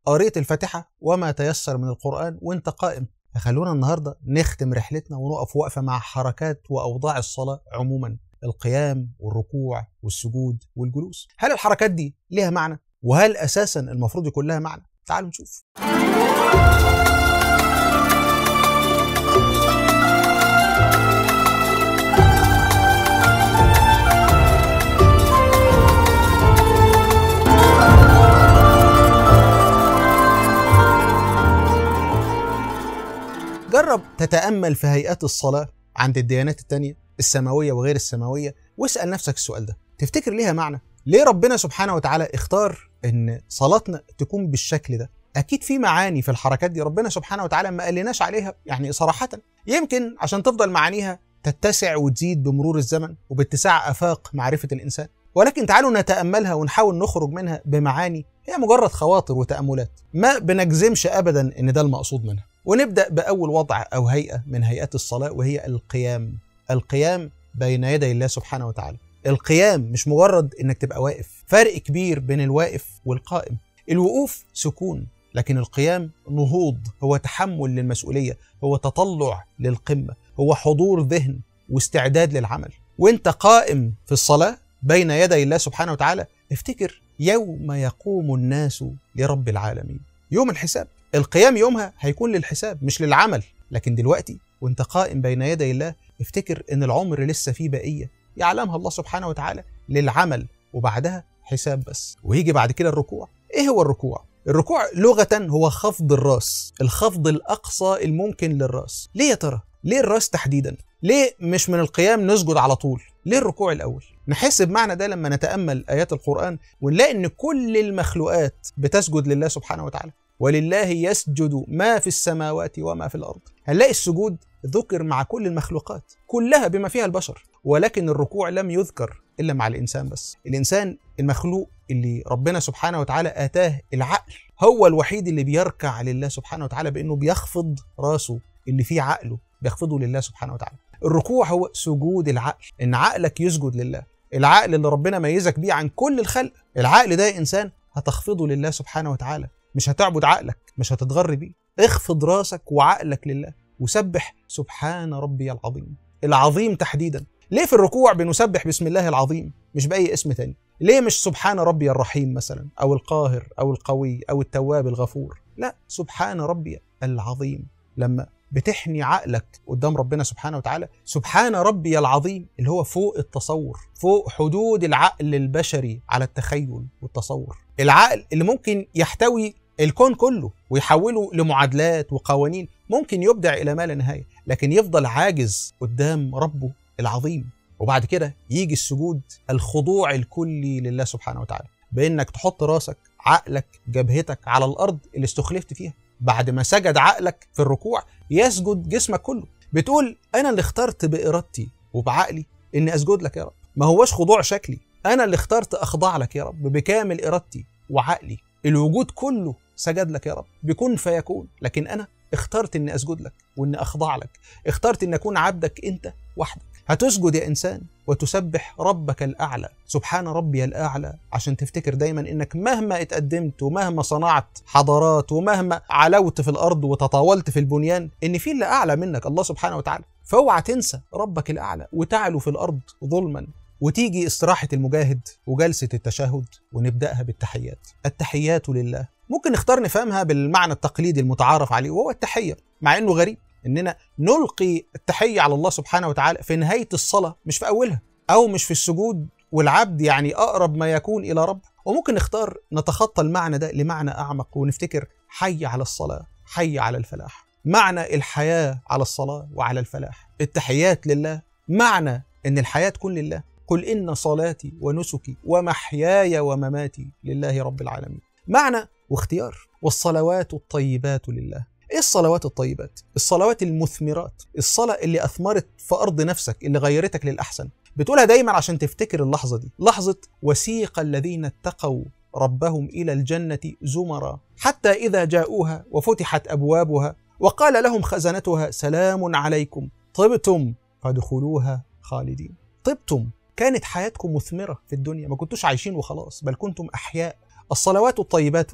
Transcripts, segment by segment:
قريت الفاتحة وما تيسر من القرآن وانت قائم. فخلونا النهاردة نختم رحلتنا ونقف وقفة مع حركات وأوضاع الصلاة عموما، القيام والركوع والسجود والجلوس. هل الحركات دي ليها معنى؟ وهل أساسا المفروض يكون لها معنى؟ تعالوا نشوف. جرب تتأمل في هيئات الصلاة عند الديانات التانية السماوية وغير السماوية، واسأل نفسك السؤال ده. تفتكر ليها معنى؟ ليه ربنا سبحانه وتعالى اختار ان صلاتنا تكون بالشكل ده؟ اكيد في معاني في الحركات دي ربنا سبحانه وتعالى ما قالناش عليها يعني صراحة، يمكن عشان تفضل معانيها تتسع وتزيد بمرور الزمن وباتساع آفاق معرفة الإنسان. ولكن تعالوا نتأملها ونحاول نخرج منها بمعاني هي مجرد خواطر وتأملات، ما بنجزمش أبدا إن ده المقصود منها. ونبدأ بأول وضع أو هيئة من هيئات الصلاة، وهي القيام. القيام بين يدي الله سبحانه وتعالى. القيام مش مجرد إنك تبقى واقف، فرق كبير بين الواقف والقائم. الوقوف سكون، لكن القيام نهوض، هو تحمل للمسؤولية، هو تطلع للقمة، هو حضور ذهن واستعداد للعمل. وانت قائم في الصلاة بين يدي الله سبحانه وتعالى افتكر يوم يقوم الناس لرب العالمين، يوم الحساب. القيام يومها هيكون للحساب مش للعمل، لكن دلوقتي وانت قائم بين يدي الله افتكر ان العمر لسه فيه بقية يعلمها الله سبحانه وتعالى للعمل، وبعدها حساب بس. ويجي بعد كده الركوع. ايه هو الركوع؟ الركوع لغة هو خفض الراس، الخفض الأقصى الممكن للراس. ليه يا ترى؟ ليه الراس تحديدا؟ ليه مش من القيام نسجد على طول؟ ليه الركوع الأول؟ نحس بمعنى ده لما نتأمل آيات القرآن ونلاقي إن كل المخلوقات بتسجد لله سبحانه وتعالى. ولله يسجد ما في السماوات وما في الأرض. هنلاقي السجود ذكر مع كل المخلوقات كلها بما فيها البشر، ولكن الركوع لم يذكر إلا مع الإنسان بس. الإنسان المخلوق اللي ربنا سبحانه وتعالى آتاه العقل هو الوحيد اللي بيركع لله سبحانه وتعالى بأنه بيخفض راسه اللي فيه عقله، بيخفضه لله سبحانه وتعالى. الركوع هو سجود العقل، إن عقلك يسجد لله، العقل اللي ربنا ميزك بيه عن كل الخلق. العقل ده يا إنسان هتخفضه لله سبحانه وتعالى، مش هتعبد عقلك، مش هتتغر بيه. اخفض راسك وعقلك لله وسبح سبحان ربي العظيم. العظيم تحديدا. ليه في الركوع بنسبح بسم الله العظيم مش بأي اسم تاني؟ ليه مش سبحان ربي الرحيم مثلا، أو القاهر أو القوي أو التواب الغفور؟ لا، سبحان ربي العظيم. لما بتحني عقلك قدام ربنا سبحانه وتعالى، سبحان ربي العظيم اللي هو فوق التصور، فوق حدود العقل البشري على التخيل والتصور. العقل اللي ممكن يحتوي الكون كله ويحوله لمعادلات وقوانين، ممكن يبدع إلى ما لا نهاية، لكن يفضل عاجز قدام ربه العظيم. وبعد كده يجي السجود، الخضوع الكلي لله سبحانه وتعالى، بأنك تحط راسك، عقلك، جبهتك على الأرض اللي استخلفت فيها. بعد ما سجد عقلك في الركوع يسجد جسمك كله. بتقول أنا اللي اخترت بإرادتي وبعقلي إني أسجد لك يا رب، ما هوش خضوع شكلي، أنا اللي اخترت أخضع لك يا رب بكامل إرادتي وعقلي. الوجود كله سجد لك يا رب بكون فيكون، لكن أنا اخترت إني أسجد لك وإني أخضع لك، اخترت إني أكون عبدك أنت وحدك. هتسجد يا إنسان وتسبح ربك الأعلى، سبحان ربي الأعلى، عشان تفتكر دايما إنك مهما اتقدمت ومهما صنعت حضارات ومهما علوت في الأرض وتطاولت في البنيان، إن في اللي أعلى منك الله سبحانه وتعالى. فاوعى تنسى ربك الأعلى وتعلو في الأرض ظلما. وتيجي استراحة المجاهد وجلسة التشهد ونبدأها بالتحيات. التحيات لله ممكن نختار نفهمها بالمعنى التقليدي المتعارف عليه، وهو التحية، مع إنه غريب إننا نلقي التحية على الله سبحانه وتعالى في نهاية الصلاة مش في أولها، أو مش في السجود والعبد يعني أقرب ما يكون إلى رب. وممكن نختار نتخطى المعنى ده لمعنى أعمق ونفتكر حي على الصلاة، حي على الفلاح. معنى الحياة على الصلاة وعلى الفلاح. التحيات لله معنى إن الحياة تكون لله. قل إن صلاتي ونسكي ومحياي ومماتي لله رب العالمين. معنى واختيار. والصلوات الطيبات لله. إيه الصلوات الطيبات؟ الصلوات المثمرات، الصلاة اللي أثمرت في أرض نفسك، اللي غيرتك للأحسن. بتقولها دايما عشان تفتكر اللحظة دي، لحظة وسيق الذين اتقوا ربهم إلى الجنة زمرا حتى إذا جاءوها وفتحت أبوابها وقال لهم خزنتها سلام عليكم طبتم فادخلوها خالدين. طبتم، كانت حياتكم مثمرة في الدنيا، ما كنتوش عايشين وخلاص، بل كنتم أحياء. الصلوات الطيبات لله.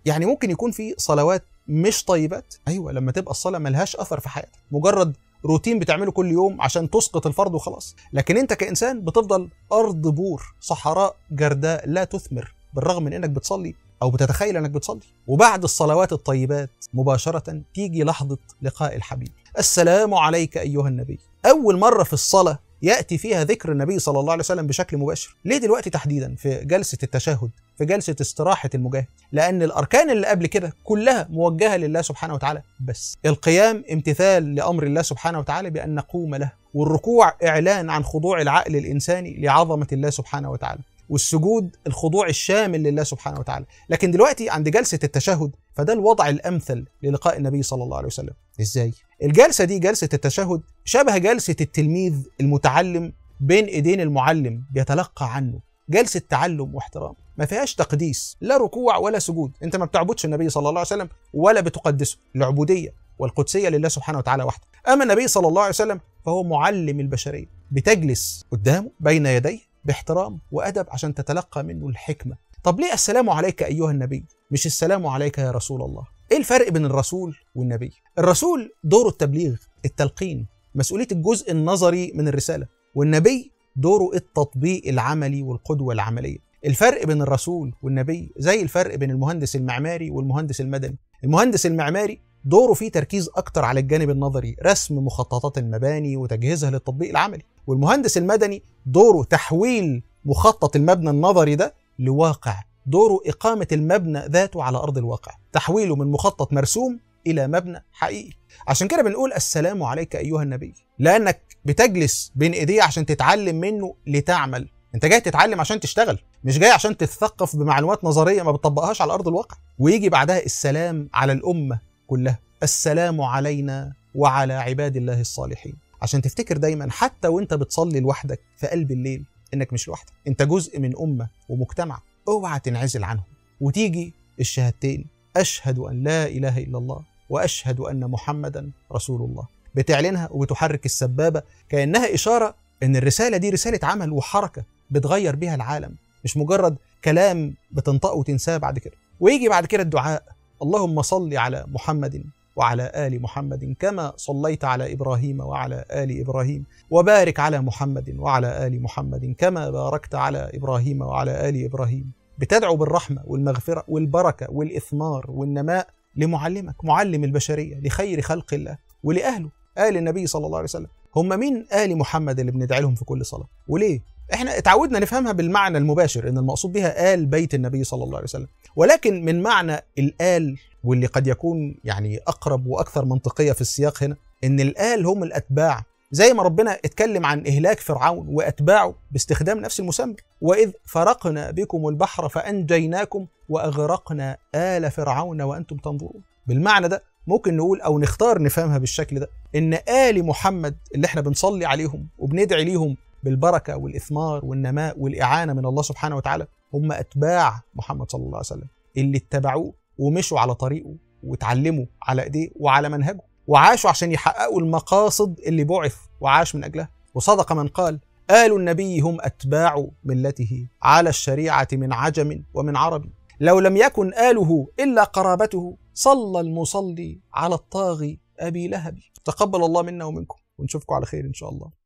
يعني ممكن يكون في صلوات مش طيبات، ايوه، لما تبقى الصلاه ملهاش اثر في حياتك، مجرد روتين بتعمله كل يوم عشان تسقط الفرض وخلاص. لكن انت كانسان بتفضل ارض بور، صحراء جرداء لا تثمر، بالرغم من انك بتصلي او بتتخيل انك بتصلي. وبعد الصلوات الطيبات مباشره تيجي لحظه لقاء الحبيب. السلام عليك ايها النبي. اول مره في الصلاه ياتي فيها ذكر النبي صلى الله عليه وسلم بشكل مباشر. ليه دلوقتي تحديدا في جلسه التشهد، في جلسه استراحه المجاهد؟ لان الاركان اللي قبل كده كلها موجهه لله سبحانه وتعالى بس. القيام امتثال لامر الله سبحانه وتعالى بان نقوم له، والركوع اعلان عن خضوع العقل الانساني لعظمه الله سبحانه وتعالى، والسجود الخضوع الشامل لله سبحانه وتعالى. لكن دلوقتي عند جلسة التشهد فده الوضع الأمثل للقاء النبي صلى الله عليه وسلم. إزاي؟ الجلسة دي جلسة التشهد شبه جلسة التلميذ المتعلم بين إيدين المعلم بيتلقى عنه، جلسة تعلم واحترام، ما فيهاش تقديس، لا ركوع ولا سجود. أنت ما بتعبدش النبي صلى الله عليه وسلم ولا بتقدسه، العبودية والقدسية لله سبحانه وتعالى وحده. أما النبي صلى الله عليه وسلم فهو معلم البشرية، بتجلس قدامه بين يديه باحترام وأدب عشان تتلقى منه الحكمة. طب ليه السلام عليك أيها النبي مش السلام عليك يا رسول الله؟ إيه الفرق بين الرسول والنبي؟ الرسول دوره التبليغ، التلقين، مسؤولية الجزء النظري من الرسالة، والنبي دوره التطبيق العملي والقدوة العملية. الفرق بين الرسول والنبي زي الفرق بين المهندس المعماري والمهندس المدني. المهندس المعماري دوره فيه تركيز أكتر على الجانب النظري، رسم مخططات المباني وتجهيزها للتطبيق العملي. والمهندس المدني دوره تحويل مخطط المبنى النظري ده لواقع، دوره إقامة المبنى ذاته على أرض الواقع، تحويله من مخطط مرسوم إلى مبنى حقيقي. عشان كده بنقول السلام عليك أيها النبي، لأنك بتجلس بين إيديه عشان تتعلم منه لتعمل. أنت جاي تتعلم عشان تشتغل، مش جاي عشان تتثقف بمعلومات نظرية ما بتطبقهاش على أرض الواقع. ويجي بعدها السلام على الأمة كلها، السلام علينا وعلى عباد الله الصالحين. عشان تفتكر دايما حتى وانت بتصلي لوحدك في قلب الليل انك مش لوحدك، انت جزء من أمة ومجتمع، اوعى تنعزل عنهم. وتيجي الشهادتين، أشهد أن لا إله إلا الله وأشهد أن محمدا رسول الله، بتعلنها وبتحرك السبابة كأنها إشارة إن الرسالة دي رسالة عمل وحركة بتغير بيها العالم، مش مجرد كلام بتنطقه وتنساه بعد كده. ويجي بعد كده الدعاء، اللهم صل على محمد وعلى آل محمد كما صليت على إبراهيم وعلى آل إبراهيم، وبارك على محمد وعلى آل محمد كما باركت على إبراهيم وعلى آل إبراهيم. بتدعو بالرحمة والمغفرة والبركة والإثمار والنماء لمعلمك، معلم البشرية، لخير خلق الله ولأهله، آل النبي صلى الله عليه وسلم. هم مين آل محمد اللي بندعي لهم في كل صلاة؟ وليه؟ احنا اتعودنا نفهمها بالمعنى المباشر ان المقصود بها آل بيت النبي صلى الله عليه وسلم، ولكن من معنى الآل واللي قد يكون يعني أقرب وأكثر منطقية في السياق هنا، إن الآل هم الأتباع، زي ما ربنا اتكلم عن إهلاك فرعون وأتباعه باستخدام نفس المسمى، وإذ فرقنا بكم البحر فأنجيناكم وأغرقنا آل فرعون وأنتم تنظرون. بالمعنى ده ممكن نقول أو نختار نفهمها بالشكل ده، إن آل محمد اللي احنا بنصلي عليهم وبندعي ليهم بالبركة والإثمار والنماء والإعانة من الله سبحانه وتعالى هم أتباع محمد صلى الله عليه وسلم، اللي اتبعوه ومشوا على طريقه وتعلموا على ايديه وعلى منهجه وعاشوا عشان يحققوا المقاصد اللي بعث وعاش من اجلها. وصدق من قال آل النبي هم أتباع ملته على الشريعة من عجم ومن عربي، لو لم يكن آله إلا قرابته صلى المصلي على الطاغي أبي لهب. تقبل الله منا ومنكم، ونشوفكم على خير إن شاء الله.